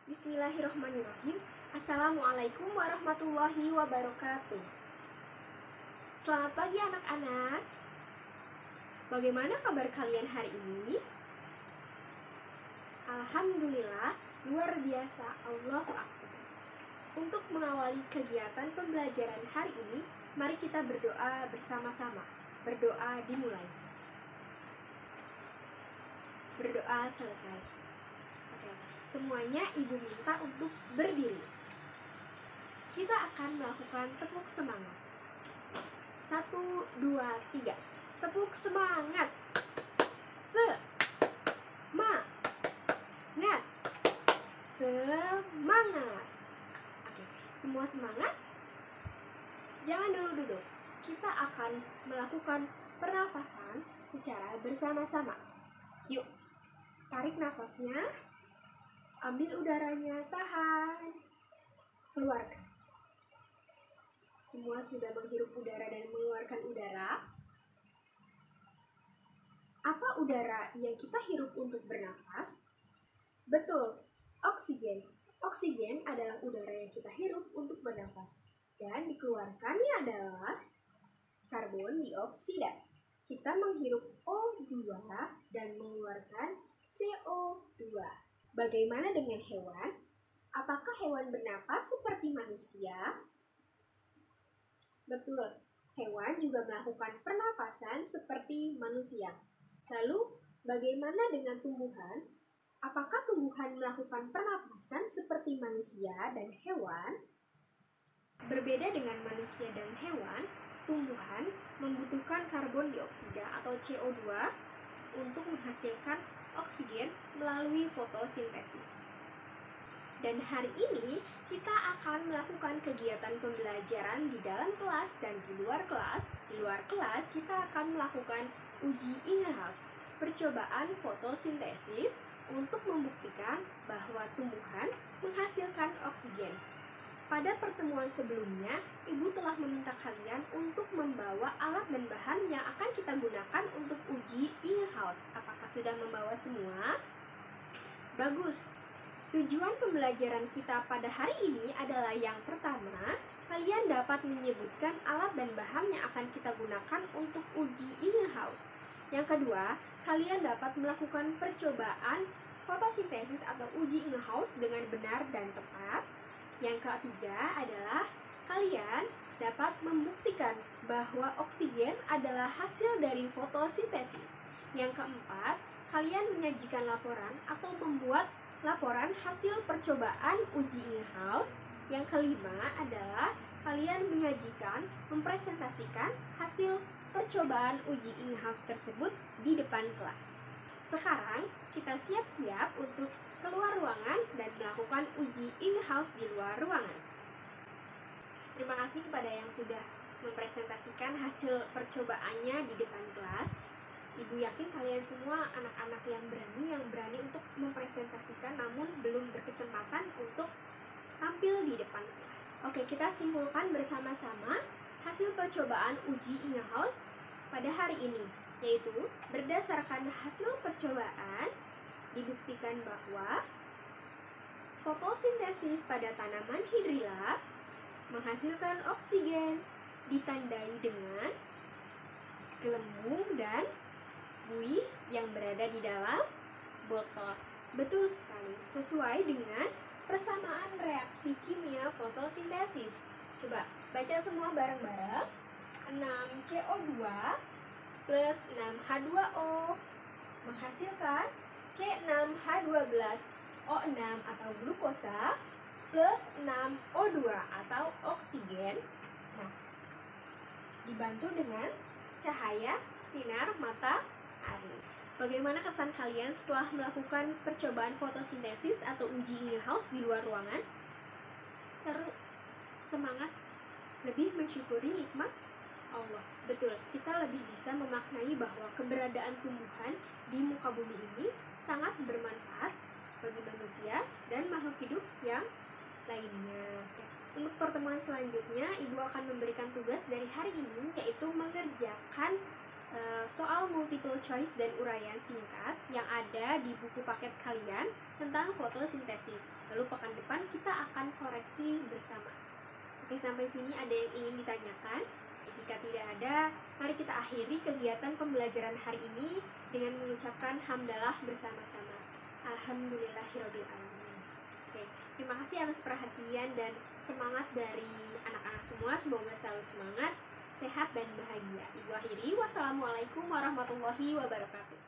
Bismillahirrahmanirrahim. Assalamualaikum warahmatullahi wabarakatuh. Selamat pagi anak-anak. Bagaimana kabar kalian hari ini? Alhamdulillah, luar biasa, Allahu Akbar. Untuk mengawali kegiatan pembelajaran hari ini, mari kita berdoa bersama-sama. Berdoa dimulai. Berdoa selesai. Oke, semuanya ibu minta untuk berdiri. Kita akan melakukan tepuk semangat. 1, 2, 3. Tepuk semangat. Semangat. Semangat. Oke, semua semangat. Jangan dulu duduk. Kita akan melakukan pernapasan secara bersama-sama. Yuk, tarik nafasnya. Ambil udaranya, tahan. Keluarkan. Semua sudah menghirup udara dan mengeluarkan udara. Apa udara yang kita hirup untuk bernafas? Betul, oksigen. Oksigen adalah udara yang kita hirup untuk bernafas. Dan dikeluarkannya adalah karbon dioksida. Kita menghirup O2 dan mengeluarkan CO2. Bagaimana dengan hewan? Apakah hewan bernapas seperti manusia? Betul, hewan juga melakukan pernapasan seperti manusia. Lalu, bagaimana dengan tumbuhan? Apakah tumbuhan melakukan pernapasan seperti manusia dan hewan? Berbeda dengan manusia dan hewan, tumbuhan membutuhkan karbon dioksida atau CO2 untuk menghasilkan oksigen melalui fotosintesis. Dan hari ini kita akan melakukan kegiatan pembelajaran di dalam kelas dan di luar kelas. Di luar kelas kita akan melakukan uji Ingehouse, percobaan fotosintesis untuk membuktikan bahwa tumbuhan menghasilkan oksigen. Pada pertemuan sebelumnya, Ibu telah meminta kalian untuk membawa alat dan bahan yang akan kita gunakan untuk uji Ingehouse. Apakah sudah membawa semua? Bagus. Tujuan pembelajaran kita pada hari ini adalah yang pertama, kalian dapat menyebutkan alat dan bahan yang akan kita gunakan untuk uji Ingehouse. Yang kedua, kalian dapat melakukan percobaan fotosintesis atau uji Ingehouse dengan benar dan tepat. Yang ketiga adalah kalian dapat membuktikan bahwa oksigen adalah hasil dari fotosintesis. Yang keempat, kalian menyajikan laporan atau membuat laporan hasil percobaan uji Ingehouse. Yang kelima adalah kalian menyajikan, mempresentasikan hasil percobaan uji Ingehouse tersebut di depan kelas. Sekarang kita siap-siap untuk keluar ruangan dan melakukan uji Ingehouse di luar ruangan. Terima kasih kepada yang sudah mempresentasikan hasil percobaannya di depan kelas. Ibu yakin kalian semua anak-anak yang berani untuk mempresentasikan namun belum berkesempatan untuk tampil di depan kelas. Oke, kita simpulkan bersama-sama hasil percobaan uji Ingehouse pada hari ini, yaitu berdasarkan hasil percobaan dibuktikan bahwa fotosintesis pada tanaman hidrilla menghasilkan oksigen ditandai dengan gelembung dan buih yang berada di dalam botol. Betul sekali, sesuai dengan persamaan reaksi kimia fotosintesis. Coba baca semua bareng-bareng. 6CO2 plus 6H2O menghasilkan C6H12O6 atau glukosa plus 6O2 atau oksigen. Nah, dibantu dengan cahaya sinar matahari. Bagaimana kesan kalian setelah melakukan percobaan fotosintesis atau uji Ingehouse di luar ruangan? Seru, semangat, lebih mensyukuri nikmat Allah. Betul, kita lebih bisa memaknai bahwa keberadaan tumbuhan di muka bumi ini sangat bermanfaat bagi manusia dan makhluk hidup yang lainnya. Untuk pertemuan selanjutnya, Ibu akan memberikan tugas dari hari ini, yaitu mengerjakan soal multiple choice dan uraian singkat yang ada di buku paket kalian tentang fotosintesis. Lalu pekan depan kita akan koreksi bersama. Oke, sampai sini ada yang ingin ditanyakan? Jika tidak ada, mari kita akhiri kegiatan pembelajaran hari ini dengan mengucapkan hamdalah bersama-sama. Alhamdulillahirabbil alamin. Oke, terima kasih atas perhatian dan semangat dari anak-anak semua. Semoga selalu semangat, sehat dan bahagia. Ibu akhiri, wassalamualaikum warahmatullahi wabarakatuh.